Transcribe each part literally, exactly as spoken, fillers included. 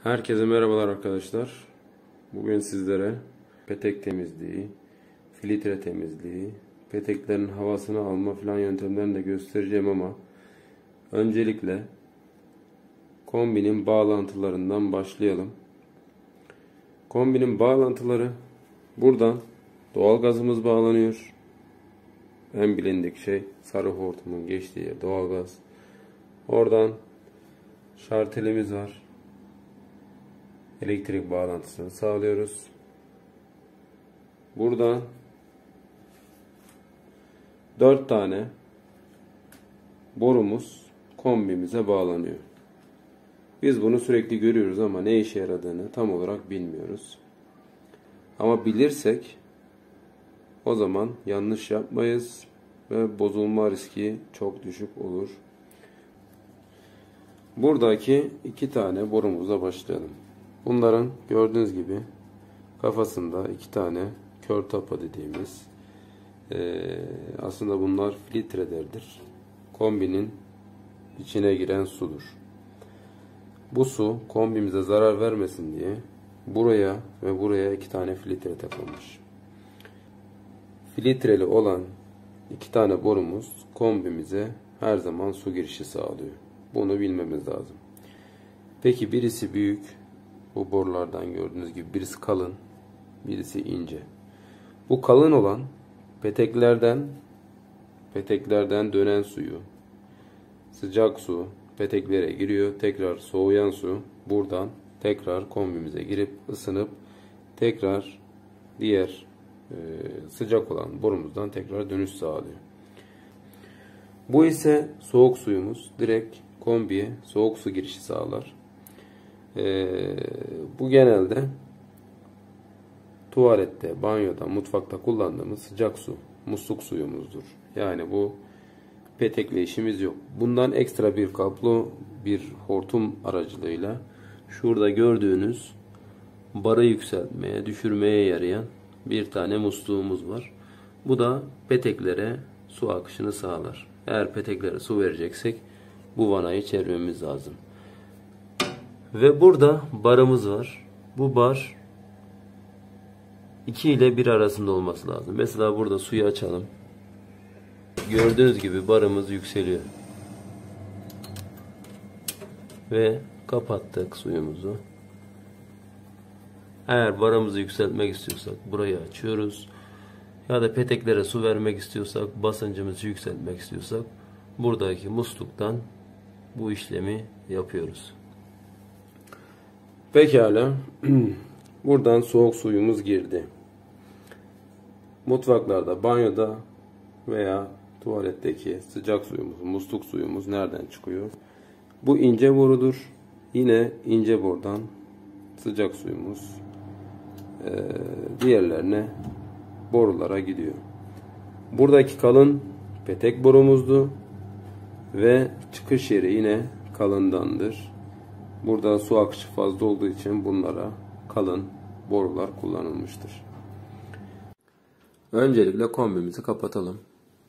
Herkese merhabalar arkadaşlar. Bugün sizlere petek temizliği, filtre temizliği, peteklerin havasını alma filan yöntemlerini de göstereceğim ama öncelikle kombinin bağlantılarından başlayalım. Kombinin bağlantıları buradan doğalgazımız bağlanıyor. En bilindik şey sarı hortumun geçtiği yer doğalgaz. Oradan şartelimiz var. Elektrik bağlantısını sağlıyoruz. Buradan dört tane borumuz kombimize bağlanıyor. Biz bunu sürekli görüyoruz ama ne işe yaradığını tam olarak bilmiyoruz. Ama bilirsek o zaman yanlış yapmayız ve bozulma riski çok düşük olur. Buradaki iki tane borumuza başlayalım. Bunların gördüğünüz gibi kafasında iki tane kör tapa dediğimiz e, aslında bunlar filtrelerdir. Kombinin içine giren sudur. Bu su kombimize zarar vermesin diye buraya ve buraya iki tane filtre takılmış. Filtreli olan iki tane borumuz kombimize her zaman su girişi sağlıyor. Bunu bilmemiz lazım. Peki birisi büyük. Bu borulardan gördüğünüz gibi birisi kalın, birisi ince. Bu kalın olan peteklerden peteklerden dönen suyu, sıcak su peteklere giriyor. Tekrar soğuyan su buradan tekrar kombimize girip ısınıp tekrar diğer e, sıcak olan borumuzdan tekrar dönüş sağlıyor. Bu ise soğuk suyumuz. Direkt kombiye soğuk su girişi sağlar. Ee, bu genelde tuvalette, banyoda, mutfakta kullandığımız sıcak su, musluk suyumuzdur. Yani bu petekle işimiz yok. Bundan ekstra bir kablo, bir hortum aracılığıyla şurada gördüğünüz barı yükseltmeye, düşürmeye yarayan bir tane musluğumuz var. Bu da peteklere su akışını sağlar. Eğer peteklere su vereceksek bu vanayı çevirmemiz lazım. Ve burada barımız var. Bu bar iki ile bir arasında olması lazım. Mesela burada suyu açalım. Gördüğünüz gibi barımız yükseliyor. Ve kapattık suyumuzu. Eğer barımızı yükseltmek istiyorsak burayı açıyoruz. Ya da peteklere su vermek istiyorsak, basıncımızı yükseltmek istiyorsak buradaki musluktan bu işlemi yapıyoruz. Pekala. Buradan soğuk suyumuz girdi. Mutfaklarda, banyoda veya tuvaletteki sıcak suyumuz, musluk suyumuz nereden çıkıyor? Bu ince borudur. Yine ince borudan sıcak suyumuz e, diğerlerine borulara gidiyor. Buradaki kalın petek borumuzdu ve çıkış yeri yine kalındandır. Burada su akışı fazla olduğu için bunlara kalın borular kullanılmıştır. Öncelikle kombimizi kapatalım.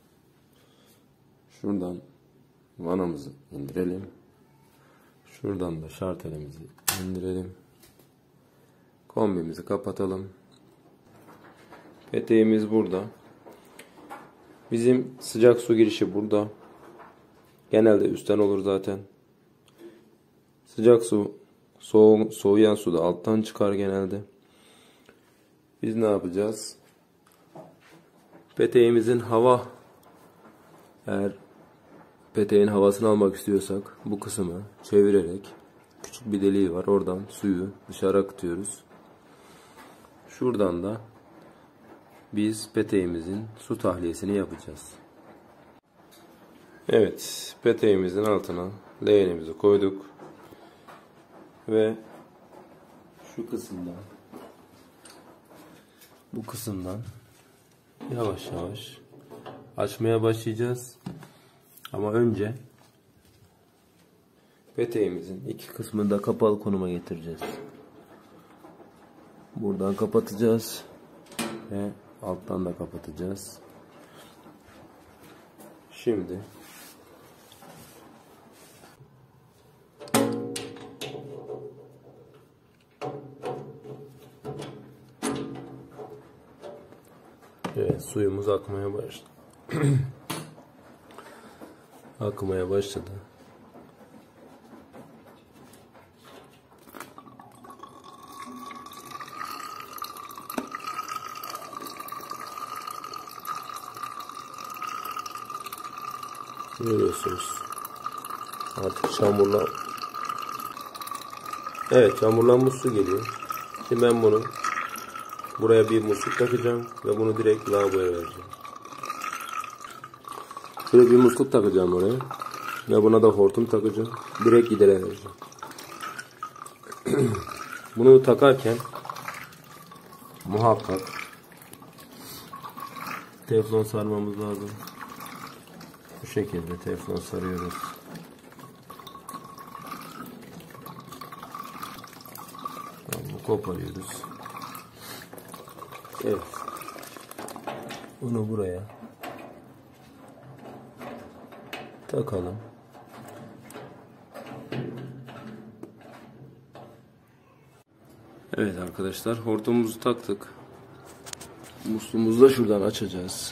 Şuradan vanamızı indirelim. Şuradan da şartelimizi indirelim. Kombimizi kapatalım. Peteğimiz burada. Bizim sıcak su girişi burada. Genelde üstten olur zaten. Sıcak su, soğu, soğuyan su da alttan çıkar genelde. Biz ne yapacağız? Peteğimizin hava, eğer peteğin havasını almak istiyorsak bu kısmı çevirerek küçük bir deliği var. Oradan suyu dışarı akıtıyoruz. Şuradan da biz peteğimizin su tahliyesini yapacağız. Evet, peteğimizin altına leğenimizi koyduk. Ve şu kısımdan bu kısımdan yavaş yavaş açmaya başlayacağız. Ama önce peteğimizin iki kısmını da kapalı konuma getireceğiz. Buradan kapatacağız ve alttan da kapatacağız. Şimdi Evet, suyumuz akmaya başladı. Akmaya başladı. Görüyorsunuz. Artık çamurlan. Evet, çamurlanmış su geliyor. Şimdi ben bunu buraya bir musluk takacağım ve bunu direkt lavaboya vereceğim. Şöyle bir musluk takacağım oraya ve buna da hortum takacağım. Direkt gidere vereceğim. Bunu takarken muhakkak teflon sarmamız lazım. Bu şekilde teflon sarıyoruz. Bunu koparıyoruz. Evet. Bunu buraya takalım. Evet arkadaşlar, hortumumuzu taktık. Musluğumuzu da şuradan açacağız.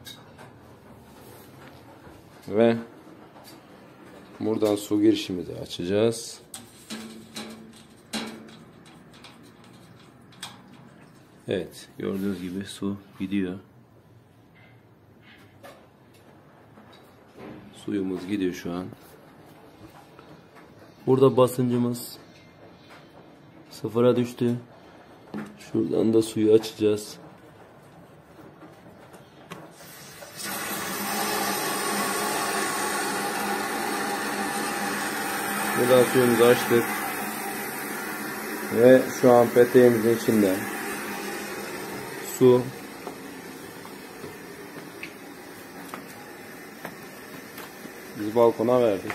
Ve buradan su girişimizi açacağız. Evet, gördüğünüz gibi su gidiyor. Suyumuz gidiyor şu an. Burada basıncımız sıfıra düştü. Şuradan da suyu açacağız. Buradan suyumuzu açtık. Ve şu an peteğimizin içinde su biz balkona verdik.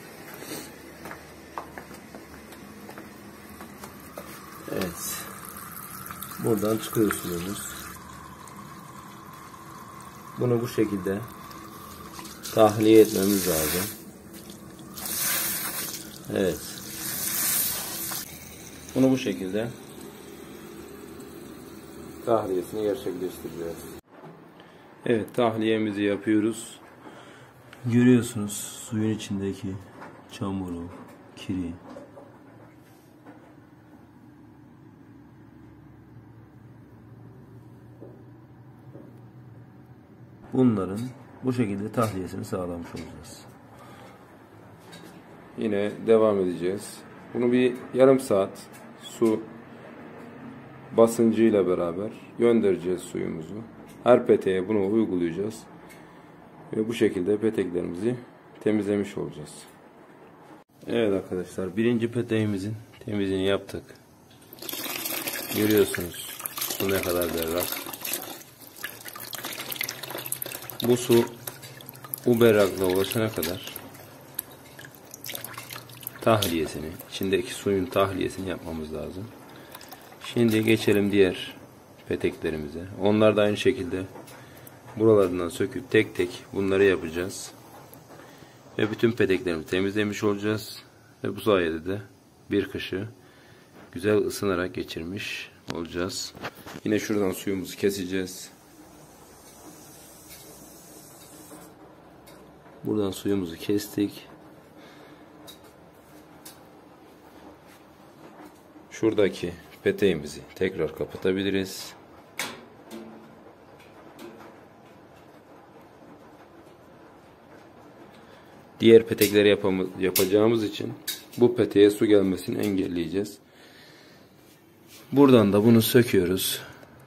Evet. Buradan çıkıyor suyumuz. Bunu bu şekilde tahliye etmemiz lazım. Evet. Bunu bu şekilde tahliyesini gerçekleştireceğiz. Evet, tahliyemizi yapıyoruz. Görüyorsunuz suyun içindeki çamuru, kiri. Bunların bu şekilde tahliyesini sağlamış olacağız. Yine devam edeceğiz. Bunu bir yarım saat su basıncıyla beraber göndereceğiz suyumuzu. Her peteğe bunu uygulayacağız. Ve bu şekilde peteklerimizi temizlemiş olacağız. Evet arkadaşlar, birinci peteğimizin temizliğini yaptık. Görüyorsunuz su ne kadar berrak. Bu su bu berraklığa ulaşana kadar tahliyesini, içindeki suyun tahliyesini yapmamız lazım. Şimdi geçelim diğer peteklerimize. Onlar da aynı şekilde buralarından söküp tek tek bunları yapacağız. Ve bütün peteklerimizi temizlemiş olacağız. Ve bu sayede de bir kışı güzel ısınarak geçirmiş olacağız. Yine şuradan suyumuzu keseceğiz. Buradan suyumuzu kestik. Şuradaki peteğimizi tekrar kapatabiliriz. Diğer petekleri yapacağımız için bu peteğe su gelmesini engelleyeceğiz. Buradan da bunu söküyoruz.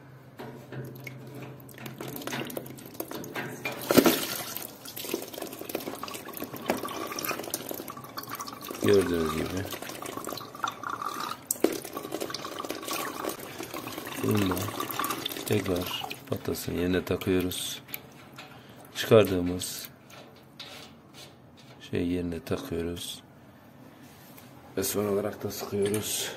Gördüğünüz gibi. Bunu tekrar patasının yerine takıyoruz. Çıkardığımız şey yerine takıyoruz. Ve son olarak da sıkıyoruz.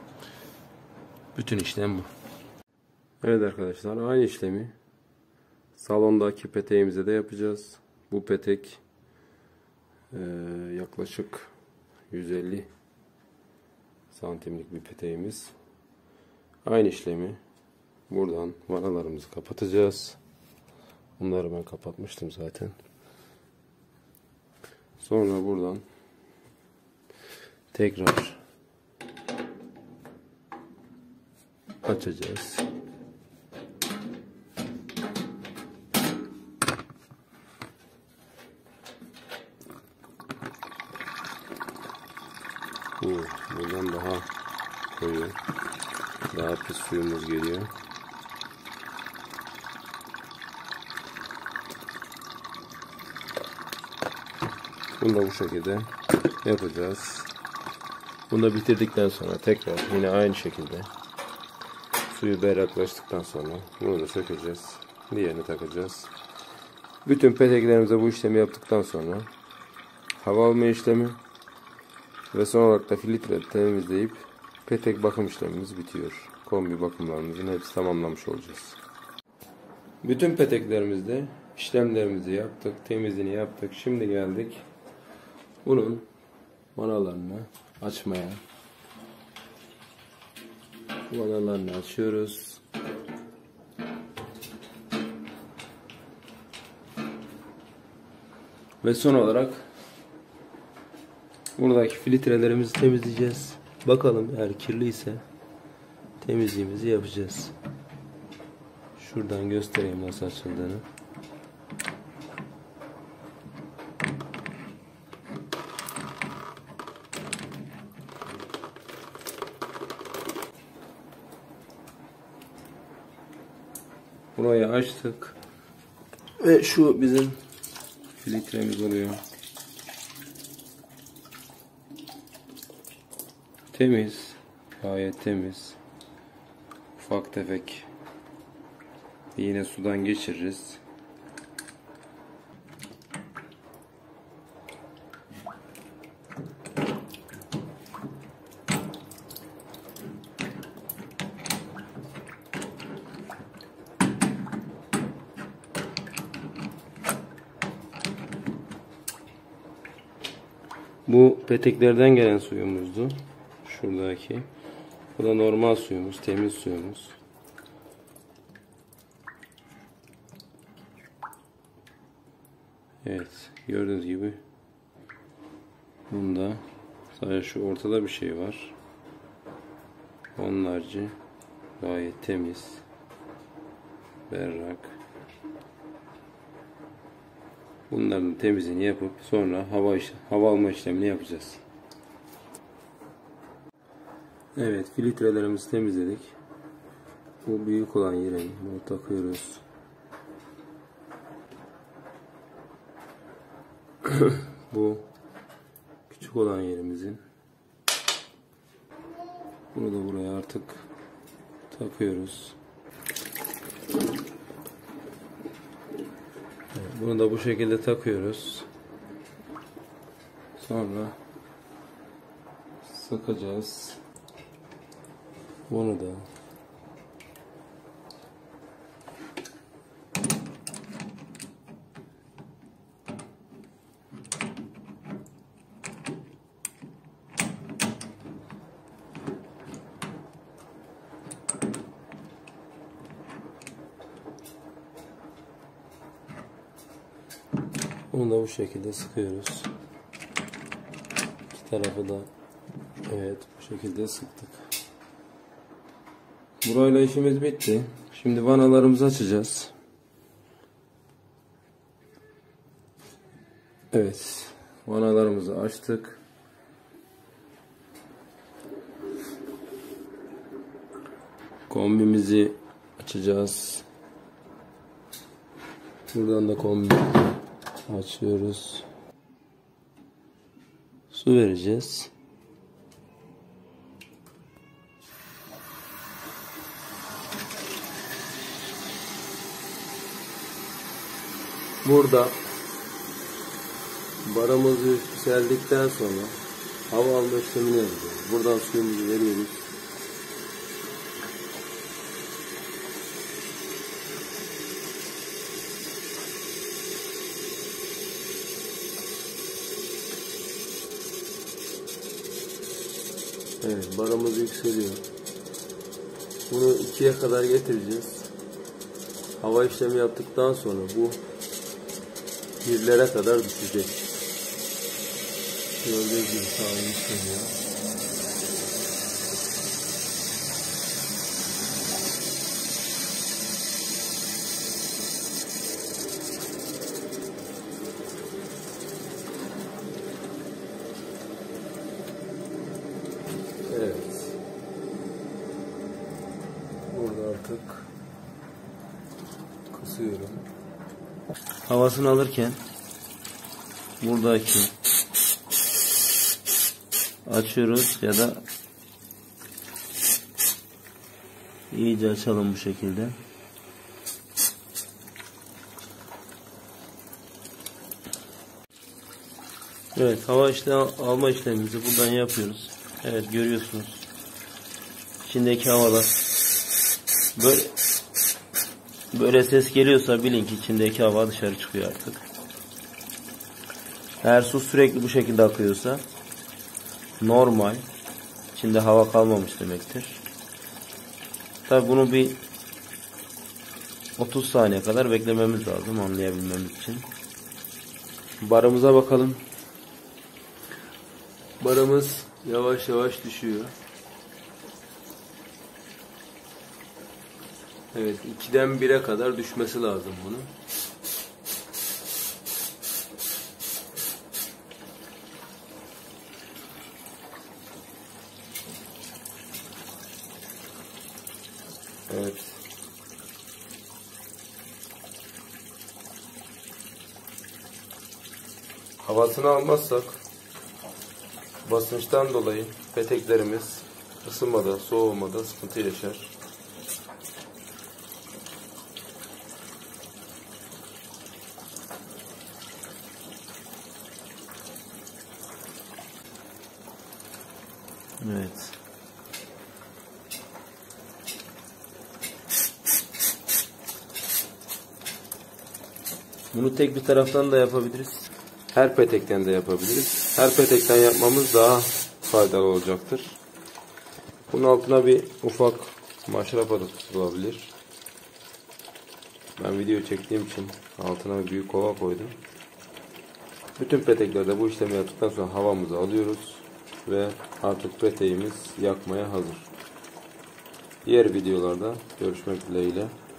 Bütün işlem bu. Evet arkadaşlar, aynı işlemi Salondaki peteğimize de yapacağız. Bu petek e, yaklaşık yüz elli santimlik bir peteğimiz. Aynı işlemi buradan vanalarımızı kapatacağız. Bunları ben kapatmıştım zaten. Sonra buradan tekrar açacağız. Bu buradan daha koyu, daha pis suyumuz geliyor. Bunu da bu şekilde yapacağız. Bunu da bitirdikten sonra tekrar yine aynı şekilde suyu berraklaştıktan sonra bunu da sökeceğiz. Diğerini takacağız. Bütün peteklerimize bu işlemi yaptıktan sonra hava alma işlemi ve son olarak da filtre temizleyip petek bakım işlemimiz bitiyor. Kombi bakımlarımızın hepsi tamamlamış olacağız. Bütün peteklerimizde işlemlerimizi yaptık, temizliğini yaptık. Şimdi geldik bunun vanalarını açmaya. Vanalarını açıyoruz. Ve son olarak buradaki filtrelerimizi temizleyeceğiz. Bakalım eğer kirliyse temizliğimizi yapacağız. Şuradan göstereyim nasıl açıldığını. Burayı açtık. Ve şu bizim filtremiz oluyor. Temiz. Gayet temiz. Ufak tefek yine sudan geçiririz. Bu peteklerden gelen suyumuzdu. Şuradaki. Bu da normal suyumuz, temiz suyumuz. Evet, gördüğünüz gibi bunda sadece şu ortada bir şey var. Onun harici gayet temiz, berrak. Bunların temizliğini yapıp sonra hava hava alma işlemini yapacağız. Evet, filtrelerimizi temizledik. Bu büyük olan yere bunu takıyoruz. Bu küçük olan yerimizin. Bunu da buraya artık takıyoruz. Evet, bunu da bu şekilde takıyoruz. Sonra sıkacağız. Bunu da Bunu da bu şekilde sıkıyoruz. İki tarafı da evet bu şekilde sıktık. Burayla işimiz bitti. Şimdi vanalarımızı açacağız. Evet, vanalarımızı açtık. Kombimizi açacağız. Buradan da kombi açıyoruz. Su vereceğiz. Burada barımızı yükseldikten sonra hava alma işlemini yapacağız. Buradan suyumuzu veriyoruz. Evet, barımız yükseliyor. Bunu ikiye kadar getireceğiz. Hava işlemi yaptıktan sonra bu birlere kadar düşecek. Gördüğünüz gibi sağlam yükseliyor. Evet. Burada artık kısıyorum. Havasını alırken buradaki açıyoruz ya da iyice açalım bu şekilde. Evet, hava işte alma işlemimizi buradan yapıyoruz. Evet, görüyorsunuz. İçindeki havalar böyle böyle ses geliyorsa bilin ki içindeki hava dışarı çıkıyor artık. Eğer su sürekli bu şekilde akıyorsa normal, içinde hava kalmamış demektir. Tabi bunu bir otuz saniye kadar beklememiz lazım anlayabilmemiz için. Barımıza bakalım. Barımız yavaş yavaş düşüyor. Evet, ikiden bire kadar düşmesi lazım bunun. Evet. Havasını almazsak basınçtan dolayı peteklerimiz ısınmada, soğumada sıkıntı yaşar. Evet. Bunu tek bir taraftan da yapabiliriz. Her petekten de yapabiliriz. Her petekten yapmamız daha faydalı olacaktır. Bunun altına bir ufak maşrapa da tutulabilir. Ben video çektiğim için altına bir büyük kova koydum. Bütün peteklerde bu işlemi yaptıktan sonra havamızı alıyoruz ve artık peteğimiz yakmaya hazır. Diğer videolarda görüşmek dileğiyle.